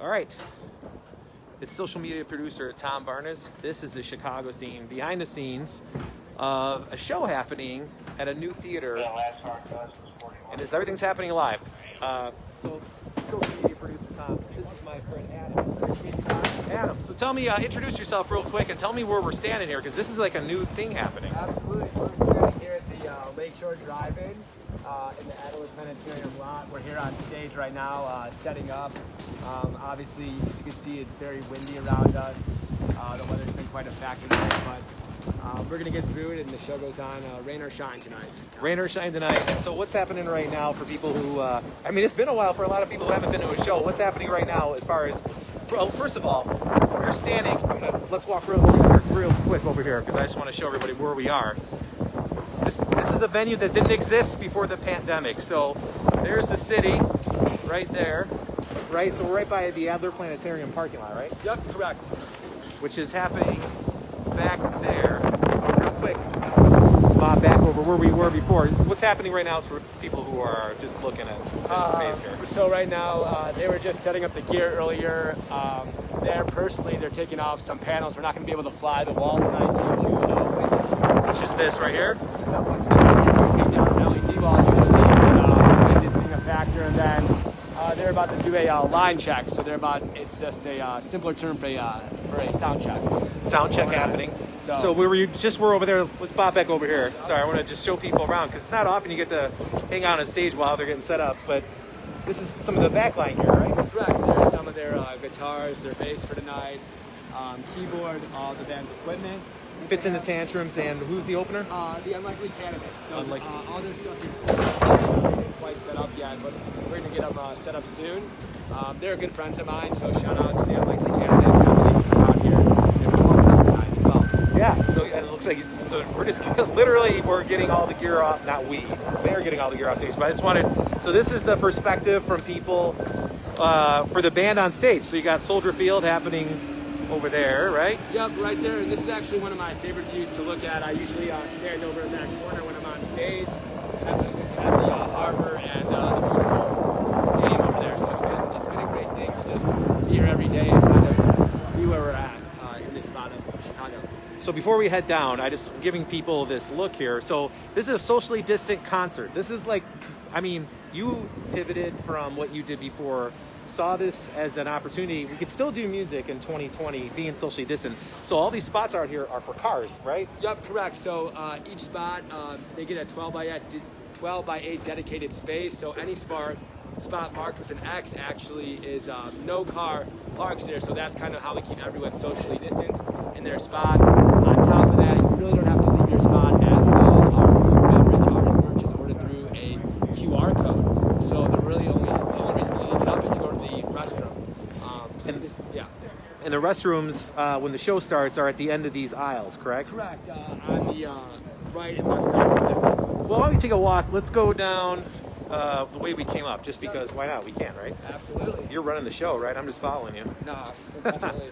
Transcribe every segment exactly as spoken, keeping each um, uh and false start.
All right. It's social media producer Tom Barnes. This is the Chicago scene, behind the scenes of a show happening at a new theater. And this, everything's happening live. Uh, so, social media producer Tom, this is my friend Adam. Adam, so tell me, uh, introduce yourself real quick and tell me where we're standing here, because this is like a new thing happening. Absolutely. We're standing here at the uh, Lakeshore Drive-In uh, in the Adelaide Planetarium lot. We're here on stage right now, uh, setting up. Um, obviously, as you can see, it's very windy around us. Uh, the weather's been quite a factor today, but uh, we're going to get through it, and the show goes on, uh, rain or shine tonight. Rain or shine tonight. And so what's happening right now for people who, uh, I mean, it's been a while for a lot of people who haven't been to a show. What's happening right now as far as, well, first of all, we're standing, I'm gonna, let's walk real, real quick over here, because I just want to show everybody where we are. This, this is a venue that didn't exist before the pandemic. So there's the city right there, right? So we're right by the Adler Planetarium parking lot, right? Yep, correct. Which is happening back there. Real quick, Bob, back over where we were before. What's happening right now for people who are just looking at this Uh, space here? so right now, uh, they were just setting up the gear earlier. Um, there, personally, they're taking off some panels. We're not going to be able to fly the wall tonight due to uh, wind. It's just this right here. L E D wall usually, but uh, wind is being a factor. And then uh, they're about to do a uh, line check. So they're about, it's just a uh, simpler term for a, uh, for a sound check. Sound check happening. So, so we were you just were over there. Let's pop back over here. Sorry, I want to just show people around because it's not often you get to hang out on stage while they're getting set up. But this is some of the backline here, right? Correct. There's some of their uh, guitars, their bass for tonight, um, keyboard, all the band's equipment. Fitz in the Tantrums, and who's the opener? Uh, the Unlikely Candidates. So Unlikely. Uh, all their stuff is not quite set up yet, but we're going to get them uh, set up soon. Um, they're good friends of mine, so shout out to the Unlikely Candidates out here. They're performing us tonight as well. Yeah, so and it looks like, so we're just, literally, we're getting all the gear off, not we, they're getting all the gear off stage, but I just wanted, so this is the perspective from people uh, for the band on stage. So you got Soldier Field happening over there, right? Yep, right there, and this is actually one of my favorite views to look at. I usually uh, stand over in that corner when I'm on stage, at the, at the uh, harbor and uh, the beautiful stadium over there, so it's been, it's been a great thing to just be here every day and kind of be where we're at uh, in this spot of Chicago. So before we head down, I just giving people this look here. So this is a socially distant concert. This is like, I mean, you pivoted from what you did before, saw this as an opportunity. We could still do music in twenty twenty, being socially distant. So all these spots out here are for cars, right? Yep, correct. So uh, each spot, uh, they get a twelve by eight dedicated space. So any spot, spot marked with an X actually is uh, no car parks there. So that's kind of how we keep everyone socially distanced in their spots. On top of that, you really don't have to leave your spot as well. Our food, beverage, artist merch is ordered through a Q R code. So the really only, the only reason we leave it up is to go to the restroom. Um, so And- this, yeah. And the restrooms, uh, when the show starts, are at the end of these aisles, correct? Correct. Uh, on the uh, right and left side of the building. Well, why don't we take a walk? Let's go down uh, the way we came up, just because, why not? We can, right? Absolutely. You're running the show, right? I'm just following you. No, definitely.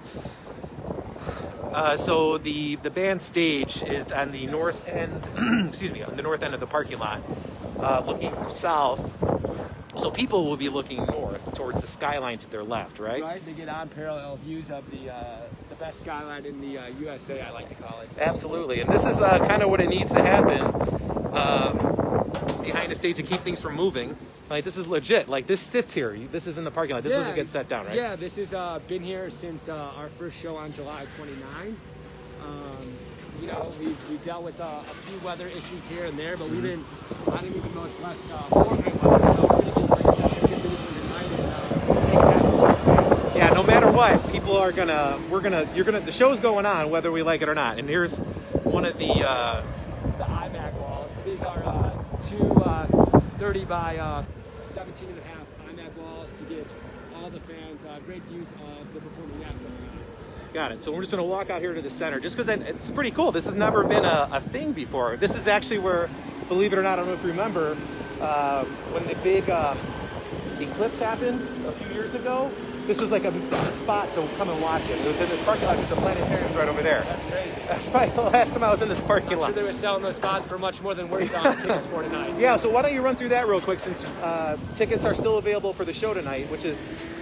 Uh, so the, the band stage is on the north end, excuse me, on the north end of the parking lot, uh, looking south. So people will be looking north towards the skyline to their left, right? Right, they get unparalleled views of the uh, the best skyline in the uh, U S A, I like to call it. So. Absolutely, and this is uh, kind of what it needs to happen um, behind the stage to keep things from moving. Like, this is legit. Like, this sits here. This is in the parking lot. This yeah, doesn't get set down, right? Yeah, this has uh, been here since uh, our first show on July twenty-ninth. Um, you know, we've, we've dealt with uh, a few weather issues here and there, but we've been, I think we've been most blessed uh, for great weather, so we're going to get great stuff. We're going to do this one tonight and uh, Yeah, no matter what, people are gonna, we're gonna, you're gonna, the show's going on whether we like it or not. And here's one of the, uh, the iMac walls. So these are uh, two uh, thirty by uh, seventeen and a half iMac walls to give all the fans uh, great views of the performing act going on. Got it. So we're just going to walk out here to the center, just because it's pretty cool. This has never been a, a thing before. This is actually where, believe it or not, I don't know if you remember, uh, when the big uh, eclipse happened a few years ago, this was like a, a spot to come and watch it. It was in this parking lot because the planetarium's right over there. That's crazy. That's probably the last time I was in this parking I'm lot. sure they were selling those spots for much more than we're selling tickets for tonight. Yeah, so why don't you run through that real quick, since uh, tickets are still available for the show tonight, which is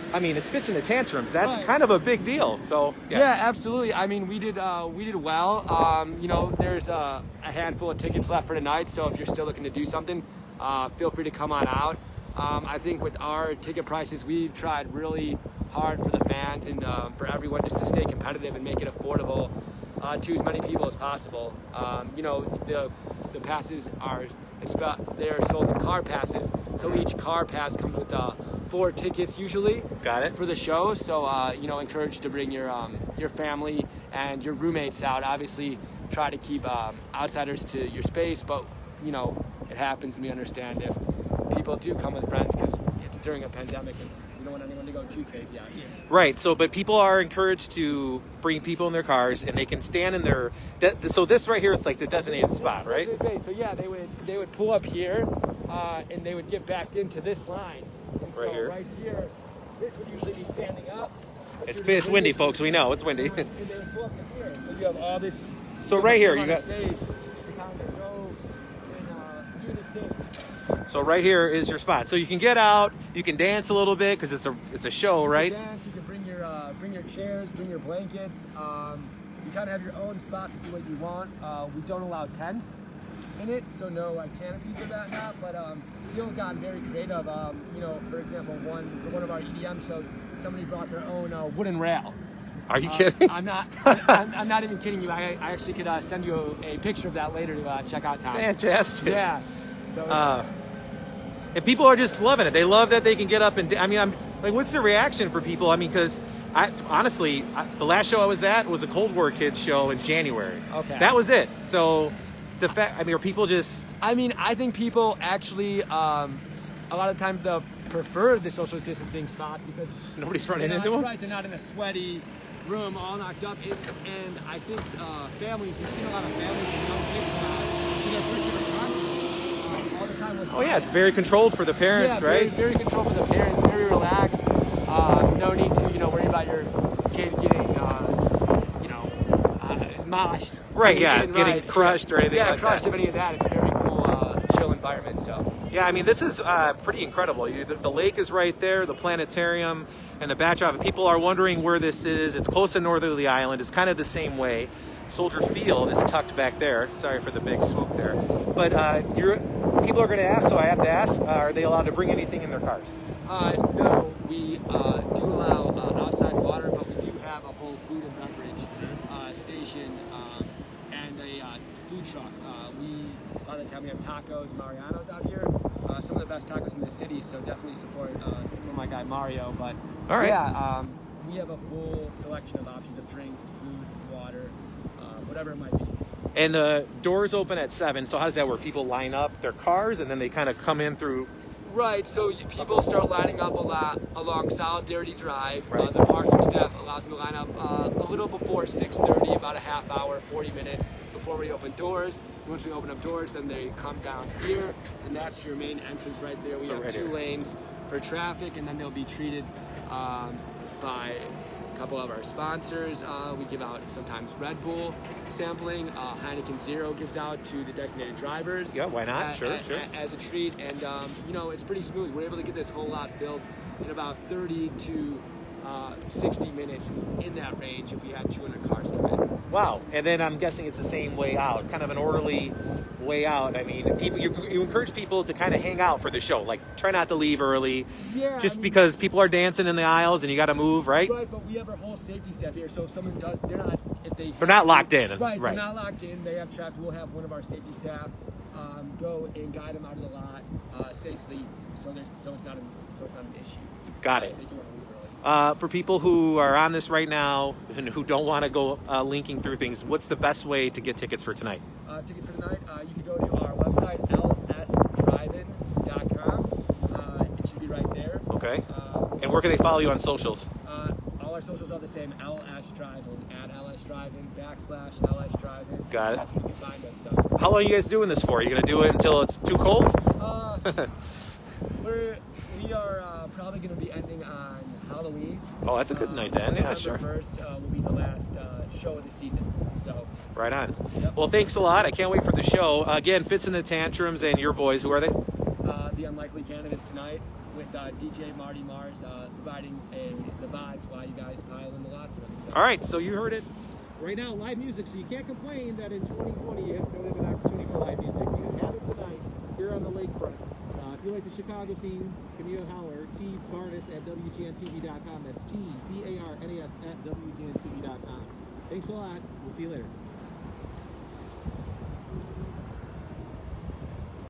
I mean, it's Fitz in the Tantrums. That's Right. kind of a big deal. So yeah, yeah, absolutely. I mean, we did uh, we did well. Um, you know, there's uh, a handful of tickets left for tonight, so if you're still looking to do something, uh, feel free to come on out. Um, I think with our ticket prices, we've tried really hard for the fans and um, for everyone just to stay competitive and make it affordable uh, to as many people as possible. Um, you know, the the passes are it's about, they're sold in car passes, so each car pass comes with uh, four tickets usually. Got it. For the show, so uh, you know, encourage you to bring your um, your family and your roommates out. Obviously, try to keep um, outsiders to your space, but you know, it happens, and we understand if people do come with friends because it's during a pandemic and you don't want anyone to go too crazy out here. Right. So, but people are encouraged to bring people in their cars, and they can stand in their. De- so this right here is like the designated spot, right? So yeah, they would they would pull up here, uh, and they would get backed into this line. And Right so here. Right here, this would usually be standing up. It's it's windy, folks. We know it's windy. And they would pull up to here, so you have all this. So right here, you got. space to kind of go and uh, do this thing. So right here is your spot. So you can get out, you can dance a little bit because it's a it's a show, right? You can dance, you can bring your uh, bring your chairs, bring your blankets. Um, you kind of have your own spot to do what you want. Uh, we don't allow tents in it, so no like canopies or that not. But um, people have gotten very creative. Um, you know, for example, one for one of our E D M shows, somebody brought their own uh, wooden rail. Are you Uh, kidding? I'm not. I'm, I'm not even kidding you. I, I actually could uh, send you a, a picture of that later to uh, check out. Tom. Fantastic. Yeah. So. Uh, and people are just loving it. They love that they can get up and. I mean, I'm like, what's the reaction for people? I mean, because I honestly, I, the last show I was at was a Cold War Kids show in January. Okay. That was it. So the fact, I mean, are people just? I mean, I think people actually, um, a lot of times they'll prefer the social distancing spots because Nobody's running they're not- into them? Right, they're not in a sweaty room all knocked up. And, and I think uh, families, we've seen a lot of families and young kids come out to their first ever concert uh, all the time. With Oh yeah, it's very controlled for the parents, yeah, right? Very, very controlled for the parents, very relaxed. Uh, no need to, you know, worry about your kid getting, uh, s- you know, uh, moshed. Right, coming yeah, in, getting right. crushed or anything yeah, like crushed that. of any of that. It's a very cool, uh, chill environment. So. Yeah, I mean, this is uh, pretty incredible. You, the, the lake is right there, the planetarium, and the backdrop. If people are wondering where this is, it's close to Northerly Island. It's kind of the same way. Soldier Field is tucked back there. Sorry for the big swoop there. But uh, you're, people are going to ask, so I have to ask, uh, are they allowed to bring anything in their cars? Uh, no, we uh, do allow uh, outside water, but we do have a whole food and beverage uh, station um, and a uh, food truck. Uh, we, a lot of the time we have tacos, Mariano's out here. Uh, some of the best tacos in the city, so definitely support, uh, support my guy Mario. But All right. yeah, um, we have a full selection of options of drinks, food, water, uh, whatever it might be. And the doors open at seven, so how does that work? People line up their cars, and then they kind of come in through... Right, so you, people start lining up a lot along Solidarity Drive. Right. Uh, the parking staff allows them to line up uh, a little before six thirty, about a half hour, forty minutes before we open doors. Once we open up doors, then they come down here, and that's your main entrance right there. We So have right two here. lanes for traffic, and then they'll be treated um, by a couple of our sponsors. Uh, we give out sometimes Red Bull sampling. Uh, Heineken Zero gives out to the designated drivers. Yeah, why not? A- Sure, a- sure. a- As a treat, and um, you know, it's pretty smooth. We're able to get this whole lot filled in about thirty to uh, sixty minutes in that range if we had two hundred cars come in. Wow. And then I'm guessing it's the same way out, kind of an orderly way out. I mean, people, you, you encourage people to kind of hang out for the show. Like, try not to leave early. Yeah, Just I mean- because people are dancing in the aisles and you got to move, right? Right, but we have our whole safety staff here, so if someone does, they're not, if they They're not locked in. Right, Right. they're not locked in. They have trapped. We'll have one of our safety staff um, go and guide them out of the lot uh, safely, so there's so it's not an, so it's not an issue. Got uh, it. If they do want to leave early. Uh, for people who are on this right now and who don't want to go uh, linking through things, what's the best way to get tickets for tonight? Uh, tickets for tonight, uh, you can go to our website, l s drive in dot com. Uh, it should be right there. Okay. Uh, And where can they follow you on socials? uh, all our socials are the same, L S Drive-In, at L S Drive-In, backslash L S Drive-In. Got it. That's where you can find us. So. How long are you guys doing this for? Are you going to do it until it's too cold? Uh, we're, we are uh, probably going to be ending on Halloween. Oh, that's a good Uh, night to end. Yeah, November sure. first uh, will be the last uh, show of the season. So, Right on. Yep. Well, thanks a lot. I can't wait for the show. Uh, again, Fitz in the Tantrums and your boys. Who are they? uh, the unlikely candidates tonight. with uh, D J Marty Mars uh, providing a, the vibes while you guys pile in the lots of them. So. All right, so you heard it right now, live music. So you can't complain that in twenty twenty you don't have an opportunity for live music. You have it tonight here on the lakefront. Uh, if you like the Chicago scene, give me a holler. T Barnes at W G N T V dot com. That's T B A R N A S at W G N T V dot com. Thanks a lot. We'll see you later.